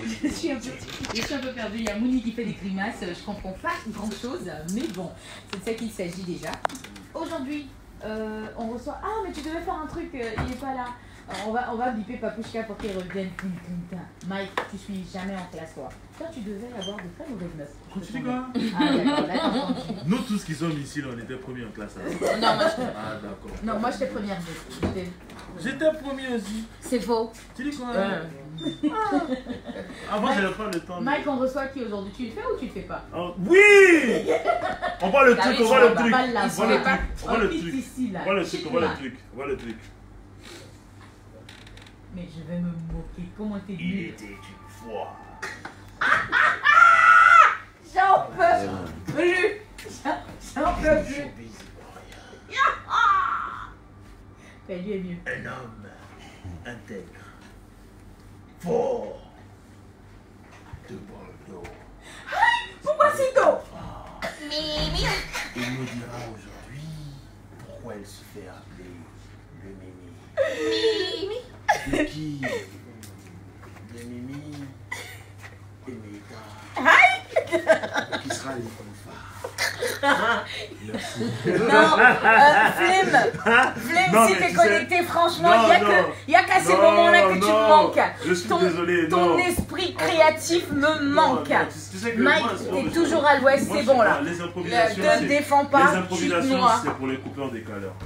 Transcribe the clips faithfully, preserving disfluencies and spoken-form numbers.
je, suis un peu, je suis un peu perdue. Il y a Mouni qui fait des grimaces. Je comprends pas grand chose, mais bon, c'est de ça qu'il s'agit déjà. Aujourd'hui, euh, on reçoit. Ah, mais tu devais faire un truc, euh, il est pas là. Alors, on va, on va biper Papouchka pour qu'il revienne. Mike, tu suis jamais en classe, toi. Toi, tu devais avoir de très mauvaises notes. Tu dis quoi? Ah, d'accord, là, t'as entendu. Nous tous qui sommes ici, là, on était premiers en classe. Hein. Non, moi, je... Ah, d'accord. non, moi, j'étais première. J'étais... J'étais premier aussi. C'est faux. Tu dis quoi? Euh... Ah. Avant, j'avais pas le temps. De... Mike, on reçoit qui aujourd'hui? Tu le fais ou tu le fais pas? Oh, oui. On voit le truc, on voit le truc. On voit le truc. On voit le truc. On voit le truc, on voit le truc. On voit le truc. Mais je vais me moquer. Comment t'es Il nul? était une fois. J'en peux plus. J'en peux plus. Ben, lui est mieux. Un homme intègre, fort, de Bordeaux. Pourquoi c'est tôt? Mimi. Il nous dira aujourd'hui pourquoi elle se fait appeler le Mimi. Mimi. De qui? De Mimi et Mega. Qui sera les confrères. Non, euh, Flemme, Flemme, si t'es connecté, franchement, il n'y a qu'à ces moments-là que tu me manques. Je suis ton, désolé, ton non. esprit créatif me manque. Non, non, tu sais que Mike, t'es toujours à l'ouest, c'est bon là. Les improvisations, ne te défends pas, les improvisations, c'est pour les coupeurs des caleurs.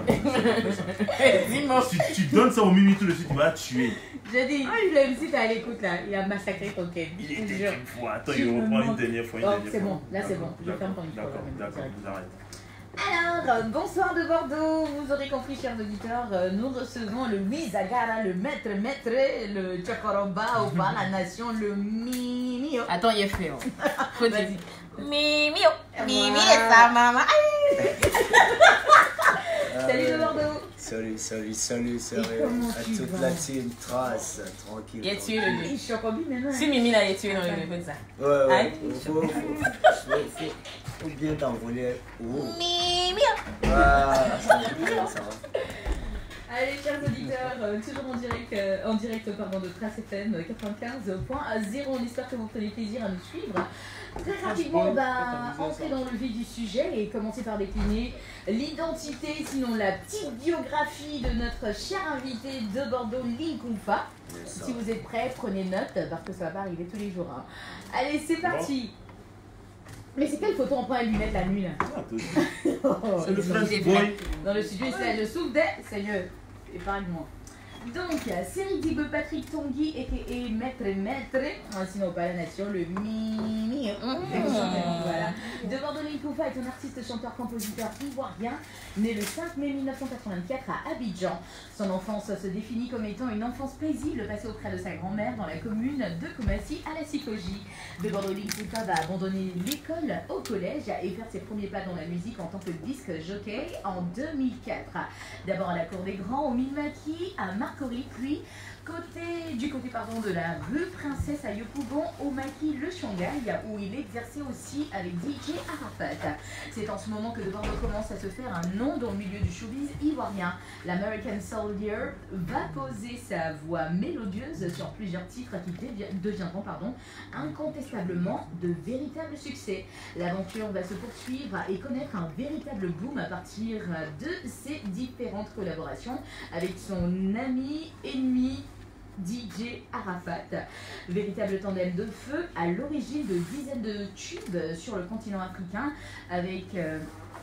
Moi, si tu donnes ça au Mimi tout de suite, tu vas tuer. Je dis, Flemme, si t'es à l'écoute là, il a massacré ton Ken. Il était une fois. Attends, il reprend une dernière fois. Oh, c'est bon, là c'est bon. Je ferme ton micro. D'accord, d'accord, vous arrêtez. Alors, bonsoir de Bordeaux, vous aurez compris, chers auditeurs, euh, nous recevons le Wizagara, le maître maître, le Chakoroba, ou pas la nation, le Mimio. Attends, il est fait. Faut dire. Mimio. Mimi et sa maman. Salut de Bordeaux. Salut, salut, salut, salut. À toute la team Trace, tranquille. Il est tué le Je lieu. suis encore bien maintenant. Si Mimi là, il est tué dans le lieu, ça. Ouais, ouais. Aïe. Faut, faut, faut, faut, faut bien t'envoler. Oh. Mimi. Ah, ça va bien, ça va. Allez, chers auditeurs, euh, toujours en direct, euh, en direct pardon, de Trace F M quatre-vingt-quinze point zéro. On espère que vous prenez plaisir à nous suivre. Très rapidement, on va entrer dans le vif du sujet et commencer par décliner l'identité, sinon la petite biographie de notre cher invité de Bordeaux, Linkumfa. Si vous êtes prêts, prenez note parce que ça va pas arriver tous les jours. Hein. Allez, c'est parti. Mais c'est quelle photo on prend à lunettes la nuit là? Oh, C'est le French c'est boy. dans le studio, c'est le souffle des seigneurs. Épargne-moi. Donc, Série Digue Patrick Tanguy et Maître Maître, sinon pas la nation, le Mimi. Voilà. De Bordeaux, Linkumfa est un artiste, chanteur, compositeur ivoirien, né le cinq mai mille neuf cent quatre-vingt-quatre à Abidjan. Son enfance se définit comme étant une enfance paisible passée auprès de sa grand-mère dans la commune de Koumassi à la Sikoji. De Bordeaux, Linkumfa va abandonner l'école au collège et faire ses premiers pas dans la musique en tant que disque jockey en deux mille quatre. D'abord à la Cour des Grands, au Milmaki, à Marcory, puis côté, du côté pardon, de la rue Princesse à Yopougon, au Maquis le Shanghai, où il exerçait aussi avec D J Arafat. C'est en ce moment que De Bordeaux commence à se faire un nom dans le milieu du showbiz ivoirien. L'American Soldier va poser sa voix mélodieuse sur plusieurs titres qui deviendront pardon, incontestablement de véritables succès. L'aventure va se poursuivre et connaître un véritable boom à partir de ses différentes collaborations avec son ami, ennemi, D J Arafat. Véritable tandem de feu à l'origine de dizaines de tubes sur le continent africain avec euh,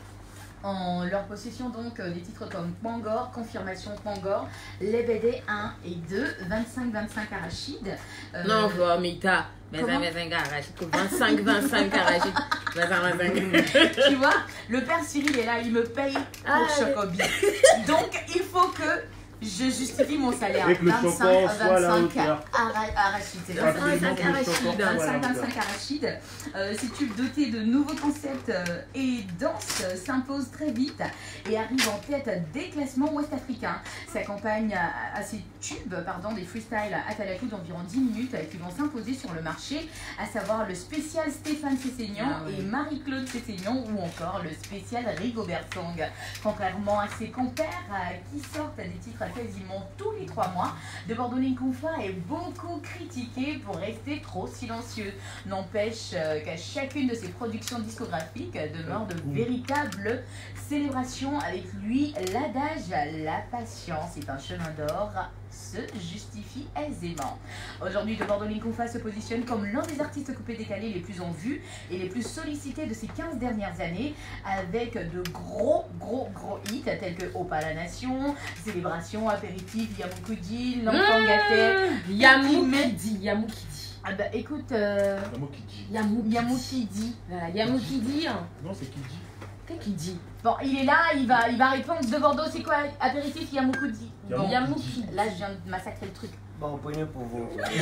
en leur possession donc des titres comme Pangor, Confirmation Pangor, Lebede un et deux, vingt-cinq vingt-cinq Arachide. Euh, non, faut Mita. vingt-cinq vingt-cinq Arachide. vingt-cinq vingt-cinq Arachide. vingt-cinq vingt-cinq. Tu vois, le père Cyril est là, il me paye pour ah, Chocobi. Donc il faut que je justifie mon salaire. vingt-cinq vingt-cinq Arachide. C'est vingt-cinq Arachide. vingt-cinq vingt-cinq Arachide. Euh, ces tubes dotés de nouveaux concepts euh, et danse euh, s'imposent très vite et arrivent en tête des classements ouest-africains. S'accompagne à, à ces tubes pardon, des freestyles à Talakou d'environ dix minutes euh, qui vont s'imposer sur le marché, à savoir le spécial Stéphane Cessignon ah, oui. et Marie-Claude Cessignon ou encore le spécial Rigobert Song. Contrairement à ses compères euh, qui sortent des titres quasiment tous les trois mois, De Bordeaux Ninkunfa est beaucoup critiqué pour rester trop silencieux. N'empêche euh, qu'à chacune de ses productions discographiques demeure de véritables célébrations. Avec lui, l'adage « La patience est un chemin d'or » se justifie aisément. Aujourd'hui, De Bordeaux Ninkunfa se positionne comme l'un des artistes coupés décalés les plus en vue et les plus sollicités de ces quinze dernières années, avec de gros, gros, gros hits tels que Opa la Nation, Célébration, Apéritif, Yamukudi, L'Enfant Gâté, Yamukidi, Yamukidi. Ah bah écoute, euh, Yamukidi. Yamukidi. Voilà, Yamukidi. hein. Non, c'est qui dit. Qu'est-ce qu'il dit? Bon, il est là, il va, il va répondre. De Bordeaux, c'est quoi Apéritif, Yamukudi. Bon, Yamukidi. là, je viens de massacrer le truc. Bon, prenez pour vous. Prenez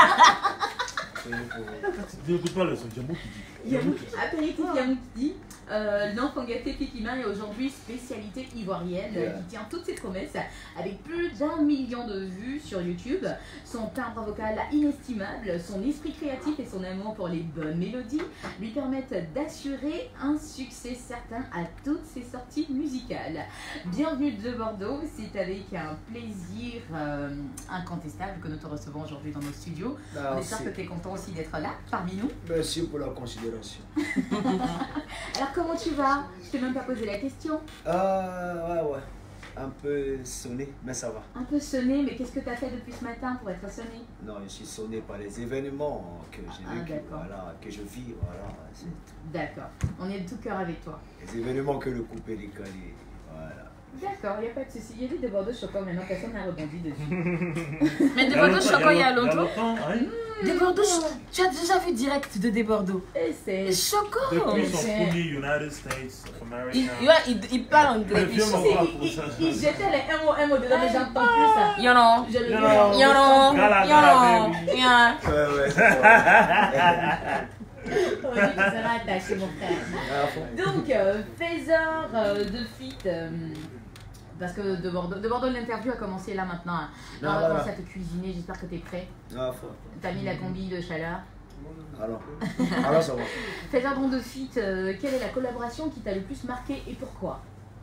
pour vous. N'écoute pas le son, Yamukidi. Yamukidi. Apéritif, Yamukidi. Euh, L'Enfant Gâté Kikima est aujourd'hui spécialité ivoirienne Yeah. qui tient toutes ses promesses avec plus d'un million de vues sur YouTube. Son timbre vocal inestimable, son esprit créatif et son amour pour les bonnes mélodies lui permettent d'assurer un succès certain à toutes ses sorties musicales. Bienvenue de Bordeaux, c'est avec un plaisir euh, incontestable que nous te recevons aujourd'hui dans nos studios. On espère que tu es content aussi d'être là parmi nous. Merci pour la considération. Alors comment tu vas? Je t'ai même pas posé la question. Ah, ouais, ouais. Un peu sonné, mais ça va. Un peu sonné, mais qu'est-ce que tu as fait depuis ce matin pour être sonné? Non, je suis sonné par les événements que j'ai Ah, vécu, d'accord. voilà, que je vis, voilà. c'est D'accord, on est de tout cœur avec toi. Les événements que le coupé décalé, voilà. D'accord, il n'y a pas de souci. Il y a des de Bordeaux chocolat maintenant, personne n'a rebondi dessus. Mais De Bordeaux chocolat il y a longtemps. longtemps, hein. De Bordeaux, tu as déjà vu direct de De Bordeaux? Et c'est... Choco. Depuis son c'est- premier United States of Il, America. il, il, il parle anglais. Le vieux Il- moment. Il, il, il, il jetait les un mot, un mot dedans, mais j'entends plus ça. You know. Je le You dis. know. You know. Gala, You gala, know. baby. Yeah. Ouais, ouais. ouais. Oh, oui, tu seras attaché, mon frère. Ah, faut- Donc, euh, faiseur euh, de feat, euh, parce que de Bordeaux, de Bordeaux l'interview a commencé là maintenant. hein. Non, On va voilà. commencer à te cuisiner, j'espère que tu es prêt. Ah, faut- T'as mis la combi de chaleur. Alors, alors ça va. Faiseur donc de feat, euh, quelle est la collaboration qui t'a le plus marqué et pourquoi?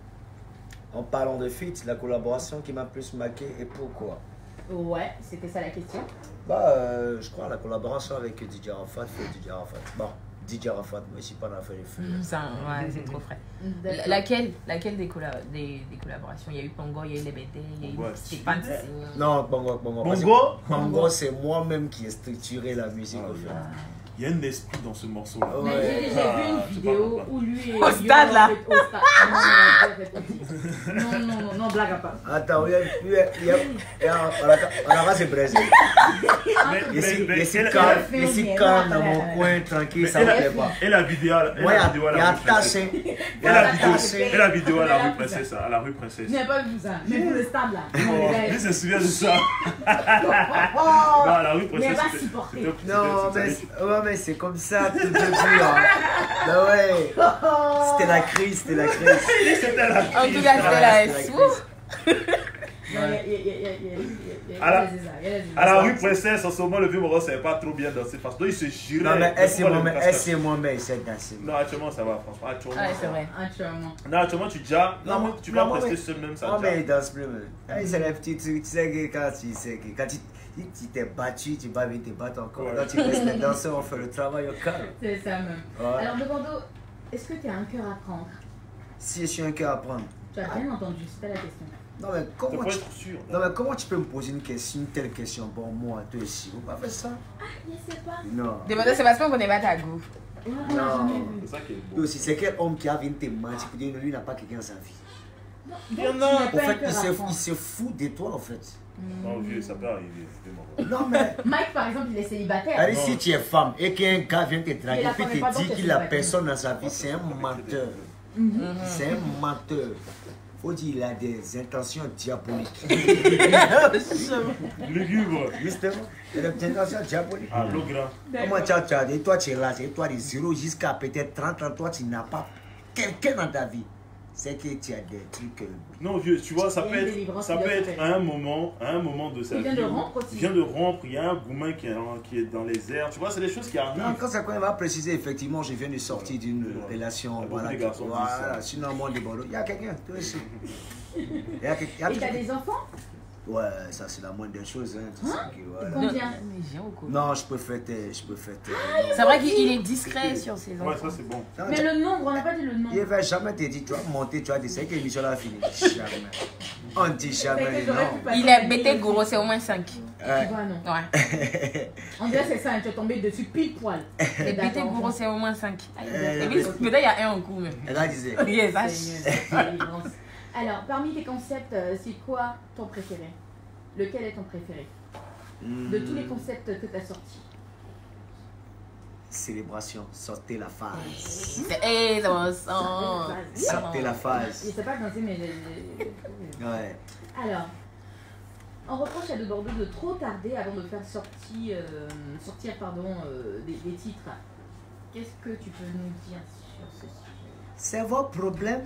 En parlant de feat, la collaboration qui m'a plus marqué et pourquoi? Ouais, c'était ça la question. Bah, euh, je crois la collaboration avec D J Arafat, fait D J Arafat. Bon, D J Arafat, mais je suis pas dans l'affaire des feux. Ça, ouais, c'est trop frais. D'accord. Laquelle, laquelle des, colla des, des collaborations? Il y a eu Pongo, il y a eu les B D, il y a eu Ouais, Stéphane. c'est- Non, Bongo, Bongo. parce que Bongo Bongo, c'est moi-même qui ai structuré la musique, Ah, au fait. Il y a un esprit dans ce morceau-là. Oh. Mais Ouais. j'ai déjà vu Ah, une tu vidéo parles pas. où lui et Au stade, là. Au stade. Non, non, non, non, non, blague à part. Attends, il y a, il y a, il y a, il y a, on a c'est Brésil. Mais, Je suis, mais, je suis elle- calme, elle- je suis elle- calme dans elle- mon elle- coin, tranquille, mais ça elle me a- plaît pas. Et la vidéo, elle Moi, la il vidéo y à a, il y la a rue Princesse. tassé. Et Voilà, la vidéo, tassé. et la vidéo à la Mais rue là, Princesse, à la rue Princesse. Je n'ai pas vu ça. Mais pour le stade là. Oh, lui se souvient de ça. Oh, Non, à la rue mais elle Princesse. va c'était- supporter. c'était- c'était- Non, mais, c'était- ouais, mais c'est comme ça, tout le temps. Bah ouais, c'était la crise, c'était la crise. C'était la En tout crise. cas, c'était la C'était S. crise. Non, il y a- il y a- il y a- il y a- il y a- il y a- À la- il y a des ça, il y a des ça. À la rue Princesse, en ce moment, le vieux Moros savait pas trop bien danser. Parce que il se girait. Non, mais elle, c'est Pourquoi moi, le mais casque- elle, c'est moi, mais c'est dansé. Non, actuellement, ça va, franchement. Actuellement, Ouais, ça c'est va. vrai. Actuellement. Non, actuellement, tu déjà. Non, Non, moi, tu non, vas moi, rester mais- seul même, ça Non, mais déjà. il danse plus, mais. Eh, c'est les petits trucs, tu sais que quand tu sais que quand tu si tu t'es battu, tu vas venir te battre encore. Ouais. Quand tu restes les danseurs, on fait le travail au calme. C'est ça même. Ouais. Alors de Bordeaux, est-ce que tu as un cœur à prendre? Si je suis un cœur à prendre. Tu as bien entendu, c'était la question. Non, mais Tu comment peux tu. être sûr. Non, mais comment tu peux me poser une question, une telle question? Bon, moi, toi ici, vous pas fait ça? Je sais pas. Non. De Bordeaux, c'est parce qu'on connaît pas ta goût. Ouais, on l'a Non. jamais vu. C'est ça qui est Et beau. aussi, c'est quel homme qui a venu te mentir pour dire que lui n'a pas quelqu'un dans sa vie? Donc, Il y en tu a. n'as En pas un fait, il cœur à se, prendre. il se fout de toi, en fait. Non, vieux, ça peut arriver. vraiment. Non, mais. Mike, par exemple, il est célibataire. Allez, si tu es femme et qu'un gars vient te draguer Mais la puis femme est pas te dit donc qu'il a célibataire. personne dans sa vie, c'est un menteur. Mhm. C'est un menteur. Faut dire qu'il a des intentions diaboliques. Lugubre. Justement, il a des intentions diaboliques. Ah, le grand. Comment tu as, tu as- et toi tu es là, et toi de zéro jusqu'à peut-être trente ans, toi tu n'as pas quelqu'un dans ta vie. C'est que tu as des trucs. euh, Non, vieux, tu vois, ça Il y peut a une être, délivrance ça qui peut doit être se à faire. un moment, à un moment de sa Il vient vie. de où- rompre aussi. Il vient de rompre, il y a un gourmet qui est, en- qui est dans les airs. Tu vois, c'est des choses qui Non, arrivent. quand ça quand même va préciser, effectivement, je viens de sortir d'une Ouais. relation. Beaucoup Voilà, de garçons disent voilà. ça. Sinon, moi, de Bordeaux, il y a quelqu'un, toi aussi. Il y a, quel- il y a Et toujours- t'as des enfants? Ouais, ça c'est la moindre des choses. Hein, tu sais que, voilà. Combien? Non, je peux faire tes- je peux faire tes- C'est vrai qu'il est discret sur ses Ouais, enfants. ça c'est bon. Non, Mais tu- le nombre, on n'a pas dit le nombre. Il va jamais te dire, tu vas monter, tu vas dire, c'est que l'émission là a fini. Jamais. On dit C'est jamais que les j'aurais noms. pu passer Il à est bêté mille. gros, c'est au moins cinq. Tu Ouais. vois, non. Ouais. On dirait c'est ça, tu es tombé dessus pile poil. Les D'accord. bêtés gros, c'est au moins cinq. Euh, Et puis peut-être il y a un en coup même. Elle a disait, Ok, ça. Seigneur. Alors, parmi tes concepts, euh, c'est quoi ton préféré? Lequel est ton préféré? hmm, De tous les concepts que tu as sortis. célébration, sortez la phase. Et dans son. Sortez la Je phase. sais pas danser, mais j'ai- Ouais. Alors, on reproche à De Bordeaux de trop tarder avant de faire sortir, euh, sortir pardon, euh, des, des titres. Qu'est-ce que tu peux nous dire sur ce sujet? C'est vos problèmes.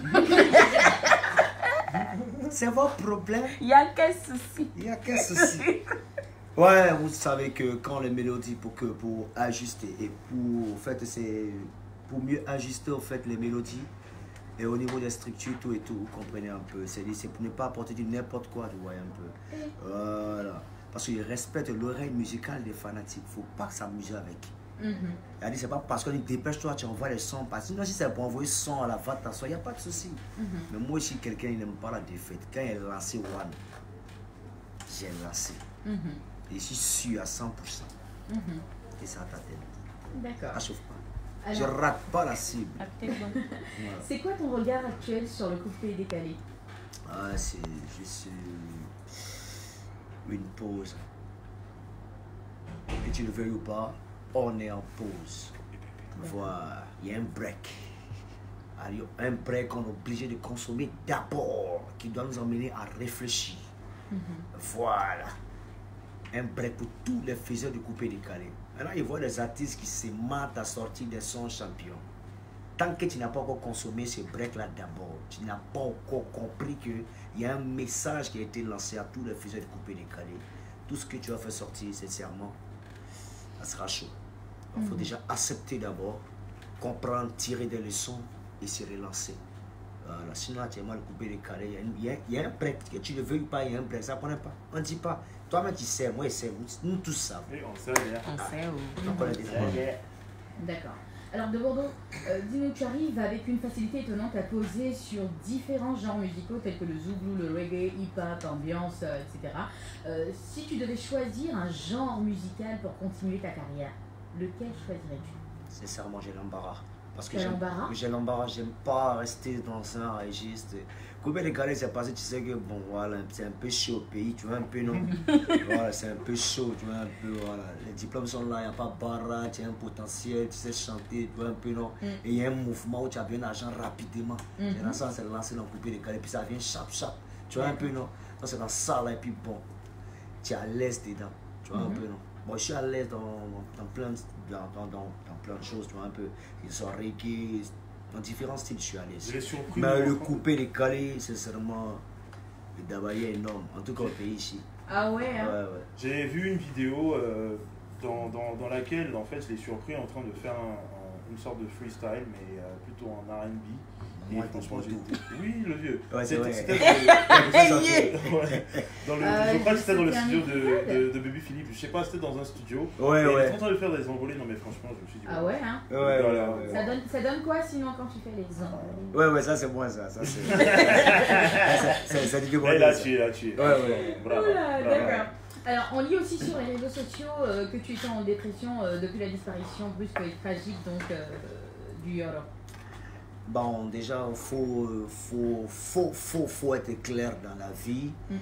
C'est vos problèmes. Il y a quel souci? Il y a quel souci? Ouais, vous savez que quand les mélodies, pour que pour ajuster et pour, en fait, c'est pour mieux ajuster en fait les mélodies et au niveau des structures tout et tout, vous comprenez un peu. C'est c'est pour ne pas apporter du n'importe quoi, tu vois un peu. Voilà. Parce qu'ils respectent l'oreille musicale des fanatiques. Faut pas s'amuser avec. Mhm. Elle dit c'est pas parce qu'on dit dépêche-toi, tu envoies les sons. Parce que sinon, si c'est pour envoyer son à la va t'asseoir, il n'y a pas de souci. Mhm. Mais moi, si quelqu'un il n'aime pas la défaite, quand il est lancé one, j'ai lancé. Mhm. Et je suis sûr à cent pour cent. Mhm. Et ça ta tête. D'accord. Ah, chauffe pas. Je Alors, rate pas la cible. Actez bon. Voilà. c'est quoi ton regard actuel sur le coupé décalé? Ah, c'est juste une pause. Que tu le veuilles ou pas, on est en pause. Voilà, il y a un break. Alors, un break qu'on est obligé de consommer d'abord, qui doit nous emmener à réfléchir. Mhm. Voilà. Un break pour tous les faiseurs de coupé décalé. Maintenant, ils voient des artistes qui se matent à sortir des sons champions. Tant que tu n'as pas encore consommé ce break-là d'abord, tu n'as pas encore compris qu'il y a un message qui a été lancé à tous les faiseurs de coupé décalé. Tout ce que tu vas faire sortir, sincèrement, ça sera chaud. Il faut Mhm. déjà accepter d'abord, comprendre, tirer des leçons et se relancer. Voilà. Sinon, actuellement, le coupé décalé, il y a une- il y a, il y a un break. Que tu ne le veuilles pas, il y a un break. Ça ne connaît pas. On ne dit pas. Toi-même, tu sais, moi, je sais. Nous, nous tous savons. Et on sait bien. On sait où. Donc, on est déjà. D'accord. Alors, De Bordeaux, euh, dis-nous, tu arrives avec une facilité étonnante à poser sur différents genres musicaux tels que le zouglou, le reggae, hip-hop, ambiance, euh, et cetera. Euh, si tu devais choisir un genre musical pour continuer ta carrière, lequel choisirais-tu? Sincèrement, j'ai l'embarras. Parce que T'as j'aime- l'embarras? j'ai l'embarras, j'aime pas rester dans un registre. Coupé décalé, c'est parce que tu sais que bon, voilà, c'est un peu chaud au pays, tu vois un peu, non? Voilà, c'est un peu chaud, tu vois un peu, voilà. Les diplômes sont là, il n'y a pas barra, tu as un potentiel, tu sais chanter, tu vois un peu, non? Mm. Et il y a un mouvement où tu as besoin d'argent rapidement. Mhm. Et dans ça, c'est lancé dans le coupé décalé, puis ça vient chap chap, tu vois un peu, non? Donc c'est dans ça là, et puis bon, tu es à l'aise dedans, tu vois un Mhm. peu, non? Bon, je suis à l'aise dans, dans, dans plein de, dans, dans, dans, dans plein de choses, tu vois un peu. Ils sont reggae, dans différents styles, je suis à l'aise. Je l'ai surpris. Mais le moi, coupé décalé, sincèrement, le dabaye est énorme, en tout cas au pays ici. Ah ouais, Ouais, hein? ouais. J'ai vu une vidéo euh, dans, dans, dans laquelle en fait je l'ai surpris en train de faire un- un- une sorte de freestyle mais euh, plutôt en R and B. Et Moi, t'es franchement, pas j'ai tout. été- Oui, le vieux. Ouais, c'est C'était- vrai. c'était dans le- Ouais. Dans le- Euh, je crois que je c'était dans le sais studio qu'il y a un de, épisode. de, de Baby Philippe. Je sais pas, c'était dans un studio. Ouais, Et il était ouais. en train de faire des envolées. Non, mais franchement, je me suis dit. Ah ouais, hein? Ouais, ouais, Voilà. ouais, Ça ouais. donne, ça donne quoi sinon quand tu fais les envolées? Ouais, ouais, ça c'est moi, ça. Ça c'est. Ça, c'est- ça dit que moi. Et là, ça. tu es, là, tu es. Ouais, ouais. Bravo. Oula, bravo. d'accord. Alors, on lit aussi sur les réseaux sociaux euh, que tu étais en dépression euh, depuis la disparition brusque et tragique donc euh, du Yoro. Bon, déjà, il faut, faut, faut, faut, faut être clair dans la vie. Mm.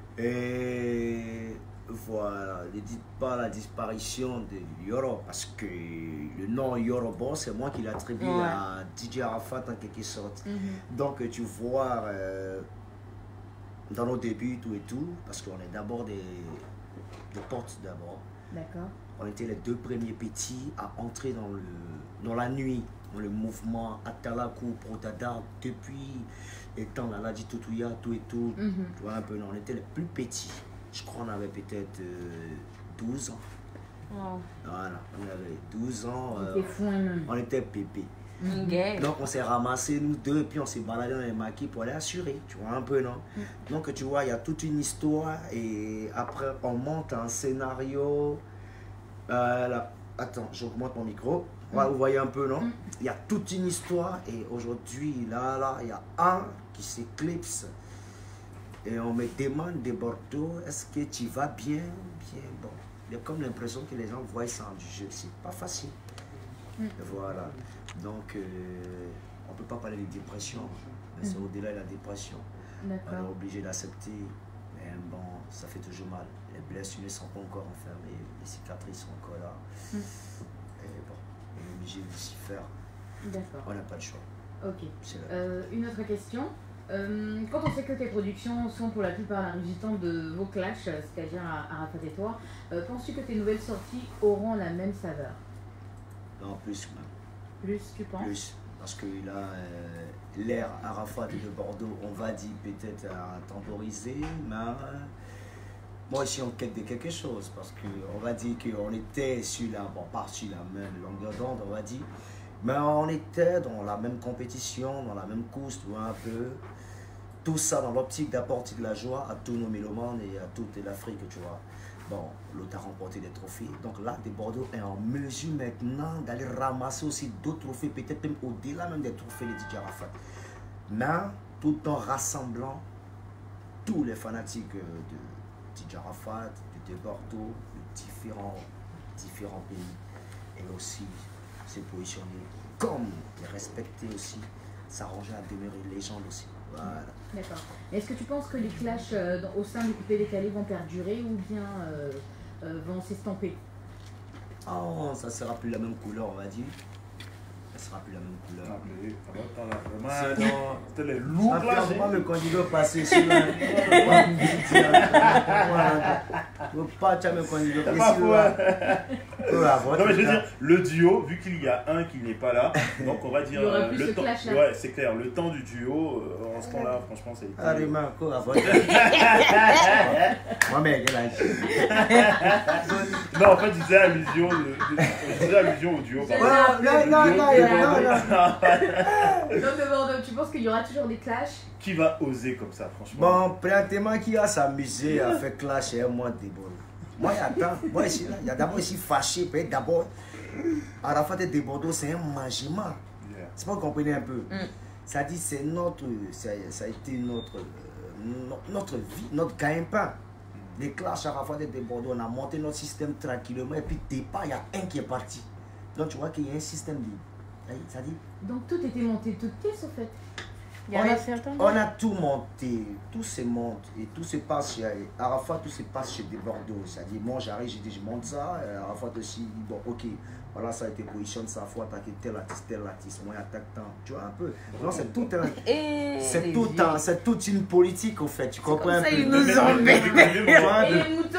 Et voilà, ne dites pas la disparition de Yoro, parce que le nom Yorobo, c'est moi qui l'attribue Ouais. à D J Arafat en quelque sorte. Mhm. Donc, tu vois, euh, dans nos débuts, tout et tout, parce qu'on est d'abord des, des portes d'abord. D'accord. On était les deux premiers petits à entrer dans, le, dans la nuit, dans le mouvement Atalaku, Protada, depuis étant là, là, dit Tutuya, tout et tout. Mhm. Tu vois un peu, non, on était les plus petits. Je crois qu'on avait peut-être euh, douze ans. Wow. Voilà, on avait douze ans. C'était euh, fou, hein, même. on était pépé. Okay. Donc on s'est ramassés nous deux, puis on s'est baladé dans les maquis pour aller assurer, tu vois un peu, non? Mm. Donc tu vois, il y a toute une histoire et après on monte un scénario. Euh, là, attends, j'augmente mon micro. Ouais, vous voyez un peu, non? Il y a toute une histoire et aujourd'hui, là, là, il y a un qui s'éclipse et on me demande de Bordeaux, est-ce que tu vas bien? Bien, bon. Il y a comme l'impression que les gens voient ça du jeu, c'est pas facile. Mm. Voilà. Donc, euh, on ne peut pas parler de dépression, mais mm. c'est au-delà de la dépression. On est obligé d'accepter, mais bon, ça fait toujours mal. Les blessures ne sont pas encore enfermées, les cicatrices sont encore là. Mm. Et bon, on est obligé de s'y faire. D'accord. On n'a pas le choix. Ok. Euh, une autre question. Euh, quand on sait que tes productions sont pour la plupart la résultante de vos clashs, c'est-à-dire Arafat et toi, euh, penses-tu que tes nouvelles sorties auront la même saveur? Non, plus même. Plus, tu penses? Plus, parce que là, euh, l'ère Arafat de Bordeaux, on va dire peut-être à temporiser, mais moi aussi on quête de quelque chose, parce qu'on va dire qu'on était sur la, bon, pas sur la même longueur d'onde, on va dire, mais on était dans la même compétition, dans la même course, tu vois, un peu. Tout ça dans l'optique d'apporter de la joie à tous nos mélomanes et à toute l'Afrique, tu vois. Bon, l'autre a remporté des trophées. Donc là, de Bordeaux est en mesure maintenant d'aller ramasser aussi d'autres trophées, peut-être même au-delà même des trophées de D J Arafat. Mais tout en rassemblant tous les fanatiques de D J Arafat, de Bordeaux, de différents, différents pays. Et aussi se positionner comme et respecter aussi, s'arranger à demeurer légende aussi. Voilà. D'accord. Est-ce que tu penses que les clashs euh, dans, au sein du coupé décalé vont perdurer ou bien euh, euh, vont s'estomper? Oh, ça sera plus la même couleur, on va dire. Ça sera plus la même couleur. C'était les loups là. Moi, me candidat passer sur la. Je veux pas tu as me candidat passer Non, mais je veux dire, le duo, vu qu'il y a un qui n'est pas là, donc on va dire. Il y aura plus le ce temps. clash là. Ouais, c'est clair. Le temps du duo, euh, en ce temps-là, franchement, c'est. Ah, les mains, quoi, avant. Moi, mais elle est Non, en fait, je disais allusion, de, de, je disais allusion au duo. Non, non, non, non. Donc de Bordeaux, tu penses qu'il y aura toujours des clashs? Qui va oser comme ça, franchement? Bon, présentement, qui va s'amuser à faire clash et moi, des bons. Moi, il y a tant. Moi, ici, là, il y a d'abord ici fâché. Puis d'abord, Arafat et de Bordeaux, c'est un magement. Yeah. C'est pas vous comprenez un peu. Mm. Ça dit, c'est notre. Ça, ça a été notre. Euh, notre vie, notre gagne-pain. Mm. Les clashs Arafat et de Bordeaux, on a monté notre système tranquillement. Et puis, départ, il y a un qui est parti. Donc, tu vois qu'il y a un système libre. Ça dit. Donc, tout était monté, toute pièce, au fait. On a, on a tout monté, tout se monte et tout se passe chez Arafat, tout se passe chez des Bordeaux. C'est-à-dire, moi j'arrive, j'ai dit je monte ça, Arafat aussi, bon ok, voilà ça a été positionné, ça faut attaquer tel artiste, tel artiste, moi j'attaque tant, tu vois un peu. Non, c'est tout un, c'est tout un, c'est toute une politique au fait, tu comprends un peu. Ils nous ont Et les moutons.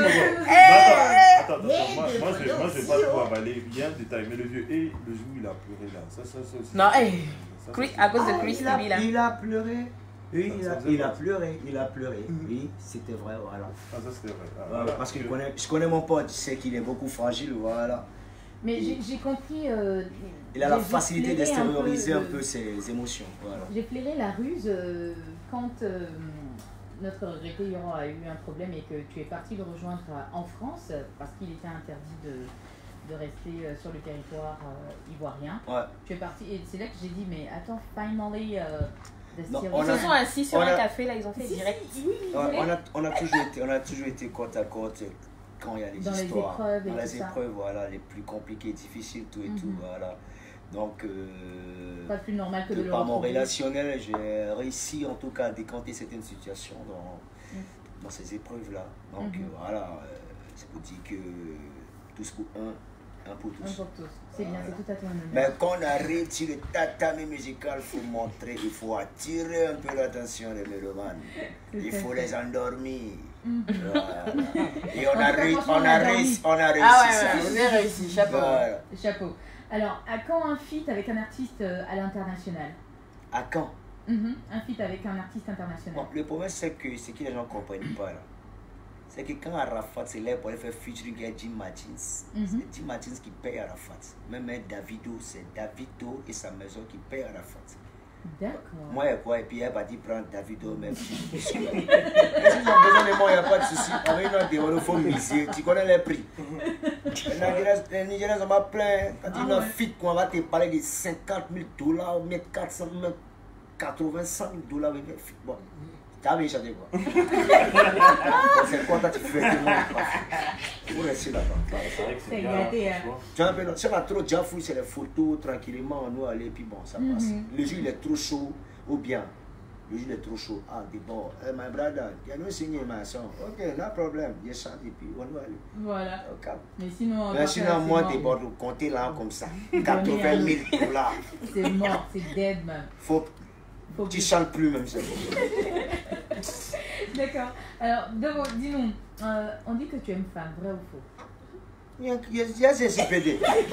Attends, attends, moi je vais pas tout avaler, il y a un détail, mais le vieux, et le jour il a pleuré là, ça, ça, ça aussi. Non, hey. Chris, à cause de Chris, ah, il, il, a, là. il a pleuré. Oui, il a, il a pleuré, il a pleuré. Oui, c'était vrai, voilà. Ah, ça c'était vrai. Ah, voilà, parce que je connais, je connais mon pote, je sais qu'il est beaucoup fragile, voilà. Mais j'ai compris. Euh, il a la facilité d'extérioriser un, un peu de... ses émotions. Voilà. J'ai flairé la ruse euh, quand euh, notre recueillant a eu un problème et que tu es parti le rejoindre en France parce qu'il était interdit de. de rester euh, sur le territoire euh, ivoirien. Ouais. Tu es parti et c'est là que j'ai dit mais attends, finally euh, non, Ils se sont assis sur un a... café là, ils ont fait si, direct. Si, oui, ouais, on, a, on, a toujours été, on a toujours été côte à côte quand il y a les dans histoires. Les épreuves et dans les tout épreuves, ça. Voilà, les plus compliquées, difficiles, tout et mm-hmm. tout, voilà. Donc, euh, pas plus normal que de, de le par mon relationnel, j'ai réussi en tout cas à décanter certaines situations dans, mm. dans ces épreuves-là. Donc, mm-hmm. euh, voilà, euh, c'est pour dire que tous pour un. Un pour tous. Un pour tous. C'est voilà. Bien, c'est tout à ton honneur. Mais quand on arrive sur le tatami musical, il faut montrer, il faut attirer un peu l'attention des mélomanes. Il faut les endormir. Mm. Voilà. Et on a, ré, on, a réussi, on a réussi. Ah ouais, ça. ouais, vous avez réussi. Chapeau. Voilà. Chapeau. Alors, à quand un feat avec un artiste à l'international? À quand mm-hmm. Un feat avec un artiste international. Bon, le problème, c'est que, c'est que les gens ne comprennent pas là. c'est que quand Arafat c'est là pour aller faire featuring avec Jim Martins, mm -hmm. c'est Jim Martins qui paye Arafat. Même Davido, c'est Davido et sa maison qui paye Arafat. D'accord. Moi, quoi, et puis elle va dire prendre Davido, même si ils ont besoin de moi, il n'y a pas de souci. On va y avoir des miser, tu connais les prix. Les Nigériens sont pas pleins. Quand tu as un fit, on va te parler de cinquante mille dollars, ou quatre cents mille, quatre-vingt-cinq mille dollars. Bon. Tu as bien chanté quoi. C'est quoi tu fais que moi pour rester là-bas. C'est vrai que c'est gâté. Tu as trop déjà fouillé, c'est les photos tranquillement, nous aller, puis bon, ça passe. Mm -hmm. Le jour il est trop chaud, ou bien, le jour il est trop chaud. Ah, des bon, hey, my brother, tu as nous signé ma son. Ok, no problem, je chante et puis on va aller. Voilà. Okay. Mais sinon, Mais sinon moi, des bords, compter là comme ça. quatre-vingt mille dollars. C'est mort, c'est dead, man. Faut. Tu ne chantes plus même ça. D'accord. Alors, dis-nous, euh, on dit que tu aimes femme, vrai ou faux? Il y a ces C P D.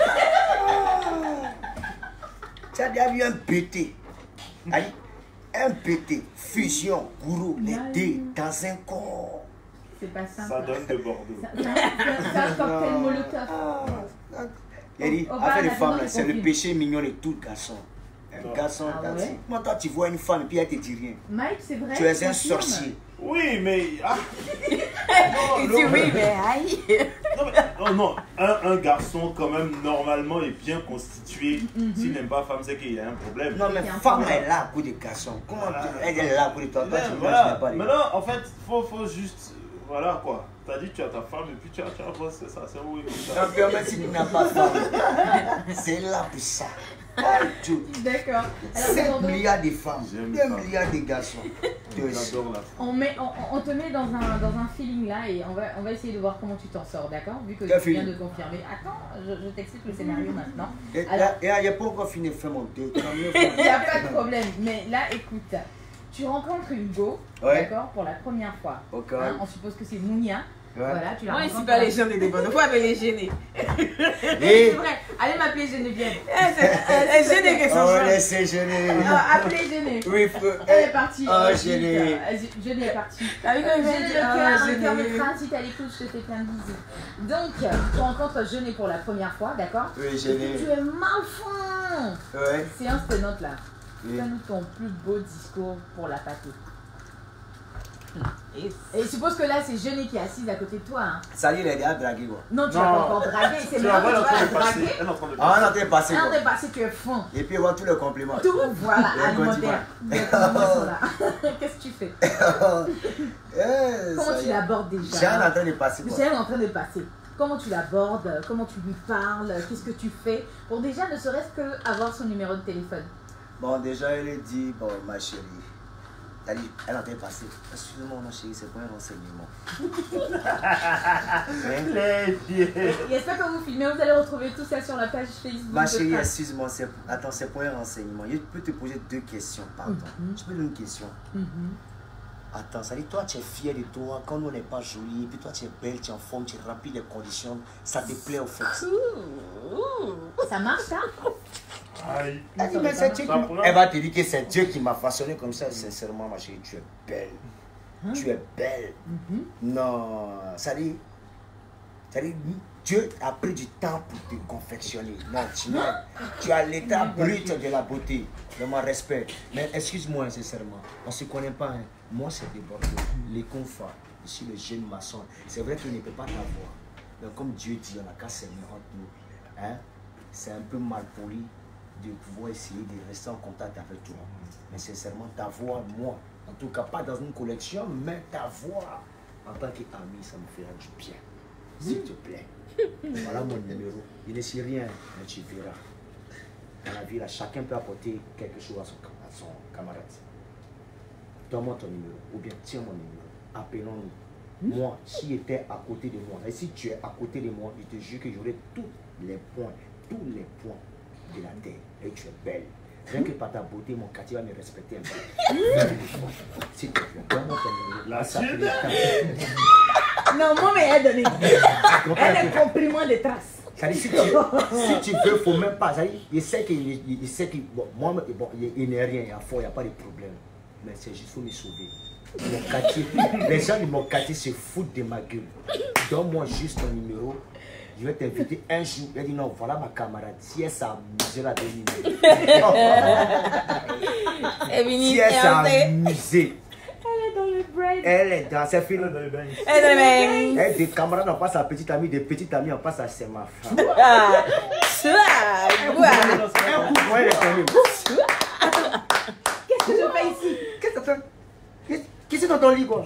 Tu as déjà vu un B T. Allez, un B T, fusion, gourou, les deux dans un corps. C'est pas simple. Ça donne de Bordeaux. C'est un cocktail molotov. Il dit, affaire de femme, c'est le péché mignon de tout garçon. Un garçon, ah ouais? Moi, toi, tu vois une femme et puis elle te dit rien. Mike, c'est vrai. Tu es un sorcier. Oui, mais. Ah. Non, il dit oui, mais aïe. Non, mais, non, non. Un, un garçon, quand même, normalement, est bien constitué. Mm-hmm. S'il n'aime pas femme, c'est qu'il y a un problème. Non, mais femme est là pour des garçons. Comment voilà. tu... Elle est là pour des toi, toi, tu voilà. pas les Maintenant, en fait, il faut, faut juste. Voilà quoi. T'as dit que tu as ta femme et puis tu as ta femme, c'est ça, c'est oui. Non, mais même si tu n'as pas de femme, c'est là pour ça. D'accord. cinq milliards de femmes, deux milliards de garçons. On, met, on, on te met dans un, dans un feeling là et on va, on va essayer de voir comment tu t'en sors, d'accord? Vu que Quel tu viens feeling? de confirmer. Attends, je, je t'explique le scénario maintenant. Et il n'y a pas encore fini de faire mon thé. Il n'y a pas de problème. Mais là, écoute, tu rencontres une go, ouais. d'accord, pour la première fois. Okay. Hein, on suppose que c'est Mounia. Ouais. Voilà, tu la moi, rencontres. ici, pas les gêner des bonnes fois, mais les gêner. C'est vrai. Allez m'appeler Geneviève. Elle gêner que son Oh, laissez gêner. Appelez Gêné. Oui, elle est partie. Oh, Gêné. Gêné est partie. Avec un Gêné, le cœur, le cœur mettra, si t'as l'écoute, je te fais plein de bisous. Donc, tu rencontres Gêné pour la première fois, d'accord? Oui, Gêné. Tu es malfin. Ouais. Séance tenante là. Oui. Fais-nous ton plus beau discours pour la pâtée. Et je suppose que là, c'est Gêné qui est assise à côté de toi. Hein. Salut, il est déjà dragué quoi. Non, tu vas pas encore draguer. C'est maintenant que tu vas la draguer. Elle est en train de Ah, on est en train de passer. Elle est en quoi. train de passer, tu es fin. Et puis, on voit tous les compliments. Tout, voilà, Les alimentaire. compliments. Qu'est-ce que tu fais? Eh, Comment ça tu y est. l'abordes déjà? J'ai en train de passer quoi. J'ai en train de passer. Comment tu l'abordes? Comment tu lui parles? Qu'est-ce que tu fais? Pour déjà, ne serait-ce que avoir son numéro de téléphone. Bon, déjà, elle a dit, bon, ma chérie. Elle est en train de passer. Excusez-moi, ma chérie, c'est pour un renseignement. Les pieds. J'espère que vous filmez, vous allez retrouver tout ça sur la page Facebook. Ma chérie, excuse-moi, c'est... attends, c'est pour un renseignement. Je peux te poser deux questions, pardon. Mm-hmm. Je peux une question. Mm-hmm. Attends, ça dit, toi, tu es fier de toi, quand on n'est pas joli, et puis toi, tu es belle, tu es en forme, tu remplis les conditions, ça te plaît au fait. Ça marche, hein? Aïe. Elle, dit, mais c'est Dieu qui m'a- elle va te dire que c'est Dieu qui m'a façonné comme ça. Sincèrement, ma chérie, tu es belle. Hein? Tu es belle. Mm-hmm. Non, ça dit, ça dit, Dieu a pris du temps pour te confectionner. Non, tu, n'as- tu as l'état brut de la beauté, de mon respect. Mais excuse-moi, sincèrement, on ne se connaît pas. Hein. Moi, c'est des Bordeaux, les confins. Je suis le jeune maçon. C'est vrai qu'il ne peut pas t'avoir. Mais comme Dieu dit, on a qu'à s'aimer entre nous. Hein? C'est un peu mal poli de pouvoir essayer de rester en contact avec toi. Mais sincèrement, ta voix, moi, en tout cas pas dans une collection, mais ta voix, en tant qu'ami, ça me fera du bien. S'il te plaît. Voilà mon numéro. Il ne sait rien, mais tu verras. Dans la vie, là, chacun peut apporter quelque chose à son, à son camarade. Donne-moi ton numéro, ou bien tiens mon numéro. Appelons-nous. Moi, s'il était à côté de moi, et si tu es à côté de moi, je te jure que j'aurai tous les points, tous les points de la terre. Et tu es belle. Rien que par ta beauté, mon quartier va me respecter un peu. S'il te plaît, donne-moi ton numéro. La Ça tienne. fait- Non, moi, mais elle donne. Elle est compliment de traces. Ça dit, si tu, si tu veux, il ne faut même pas. Ça dit, il sait qu'il il sait qu'il. Bon, moi, bon, il, il n'est rien, il y a fort, il n'y a pas de problème. Mais c'est juste, il faut me sauver. Mon quartier, les gens de mon quartier se foutent de ma gueule. Donne-moi juste ton numéro. Je vais t'inviter un jour. Elle dit non, voilà ma camarade. Si elle s'amuse, la dernière. Si elle s'amuse. Elle est dans le break. Elle est dans ses films. Elle est dans les Elle est des camarades, on passe à petite amie, des petites amies, on passe à c'est ma femme. Ah, ça, ouais. Ouais, elle est Qu'est-ce que je fais ici? Qu'est-ce que tu fais? Qu'est-ce que tu dans ton lit, quoi?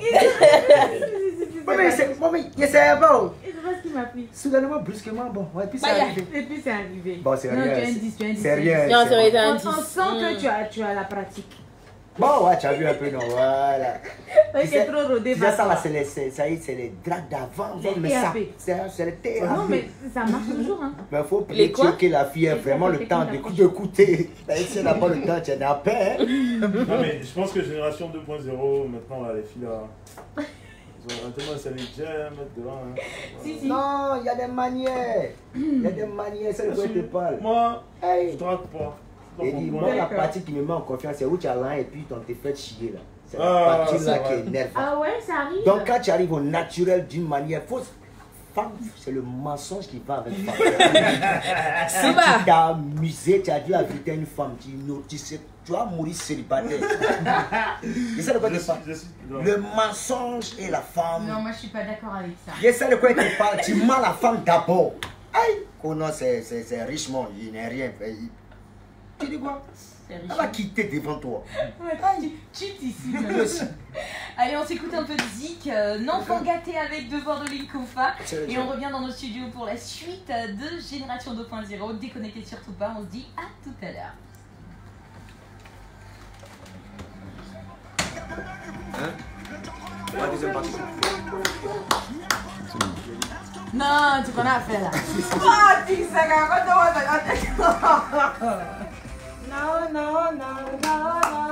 Maman, il essaie bon. Je sais pas ce qui m'a pris. Soudainement, brusquement, bon, ouais, puis c'est Bah, arrivé. Et puis c'est arrivé. Bon, c'est Non, rien. tu as un dix, tu as un dix. C'est rien. Non, ça aurait été On, un on dix. sent que tu as, tu as la pratique. Bon, ouais, tu as vu un peu, non, voilà. Ouais, Tu c'est sais- trop rodé. tu sais, ça, par là, toi. c'est les, c'est- ça y est, c'est les draps d'avant. Les Mais ça, T A P. c'est c'est les T A P. Non, mais ça marche toujours. Hein. Mais il faut Les quoi? que la fille ait vraiment le temps d'écou- d'écouter. Si elle n'a pas le temps, tu n'as pas. Hein? Non, mais je pense que génération deux point zéro, maintenant, là, les filles, là, ils ont tellement essayé de mettre dedans. Hein. Si, si. Non, il y a des manières. Il y a des manières, c'est le quoi je te parle. Moi, Hey. je drague pas. Je Et suis dis, dans mon moi, coin. la partie qui me met en confiance, c'est où tu as l'un et puis on te fait chier là. C'est la Ah, partie c'est là vrai. qui est énervante. Ah ouais, ça arrive. Donc quand tu arrives au naturel d'une manière fausse, femme, c'est le mensonge qui va avec femme. Si Super. tu t'as amusé, tu as dit la vérité à une femme, tu, tu, sais, tu vas mourir célibataire. C'est ça le quoi Je tu suis- parles. je suis- non. Le mensonge et la femme. Non, moi je suis pas d'accord avec ça. C'est ça de quoi tu parles. Tu mens la femme d'abord. Aïe, oh non, c'est c'est- c'est richement, il n'est rien fait. Il- Tu dis quoi? Elle va quitter devant toi. Ouais, cheat ici. Allez, on s'écoute un peu de Zik, euh, N'enfant gâté avec Devoir de Linkofa. Et on revient dans nos studios pour la suite de Génération deux point zéro. Déconnectez surtout pas, on se dit à tout à l'heure. La deuxième partie. Non, tu connais à faire là. Ah, tu sais quand on va. Non, non, non, non, non.